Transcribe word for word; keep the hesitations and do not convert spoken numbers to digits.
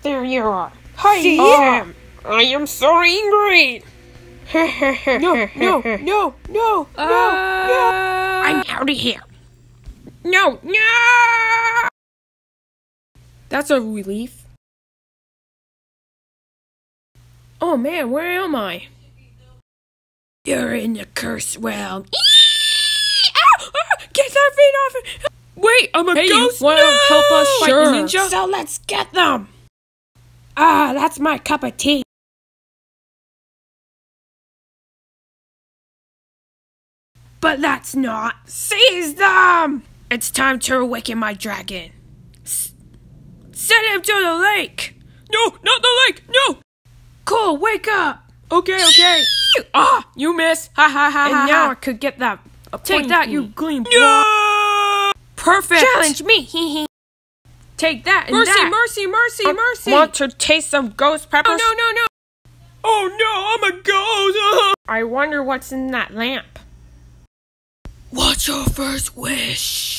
There you are. Hi, See him. I am so angry. No, no, no, no, no, Uh, no. I'm out of here. No, no. That's a relief. Oh man, where am I? You're in the curse realm. Get that feet off it! Wait, I'm a Hey, ghost. you wanna no! help us Fight sure. the ninja? So let's get them. Ah, that's my cup of tea. But that's not. Seize them! It's time to awaken my dragon. S send him to the lake. No, not the lake. No. Cool, wake up. Okay, okay. Ah, you miss. Ha ha ha And ha. now ha. I could get that. Take that, you green. No! Perfect. Challenge me. Hee hee. Take that and Mercy, that. mercy, mercy, I mercy. Want to taste some ghost peppers? Oh no, no, no. Oh no, I'm a ghost. I wonder what's in that lamp. What's your first wish?